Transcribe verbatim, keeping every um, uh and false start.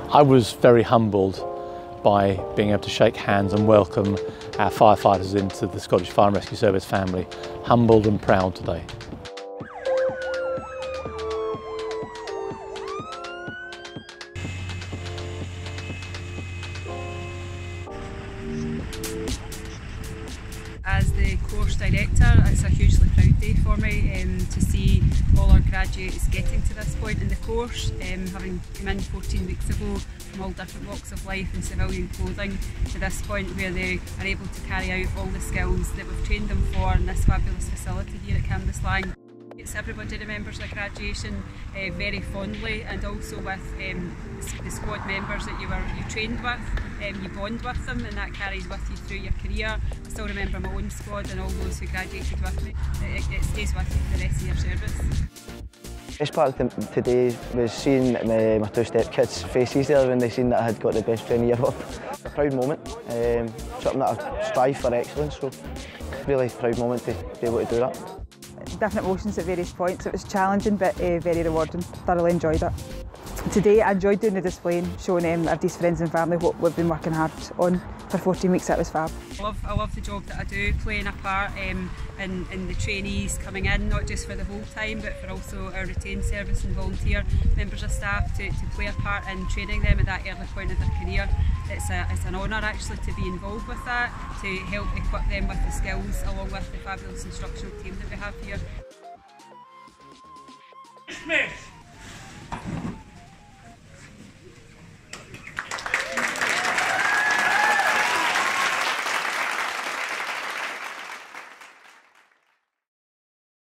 I was very humbled by being able to shake hands and welcome our firefighters into the Scottish Fire and Rescue Service family. Humbled and proud today. As the course director, it's a hugely proud day for me um, to see all our graduates getting to this point in the course, um, having come in fourteen weeks ago from all different walks of life in civilian clothing to this point where they are able to carry out all the skills that we've trained them for in this fabulous facility here at Cambuslang. It's everybody remembers their graduation uh, very fondly, and also with um, the squad members that you were you trained with, um, you bond with them, and that carries with you through your career. I still remember my own squad and all those who graduated with me. It, it stays with you for the rest of your service. The best part of today was seeing my, my two step-kids' faces there when they seen that I had got the best friend year up. A proud moment, um, something that I strive for excellence, so really proud moment to be able to do that. Different emotions at various points. It was challenging but uh, very rewarding. Thoroughly enjoyed it. Today I enjoyed doing the display and showing um, everybody's friends and family what we've been working hard on for fourteen weeks. That was fab. I love, I love the job that I do, playing a part um, in, in the trainees coming in, not just for the whole time but for also our retained service and volunteer members of staff to, to play a part in training them at that early point of their career. It's, a, it's an honour actually to be involved with that, to help equip them with the skills along with the fabulous instructional team that we have here. Smith!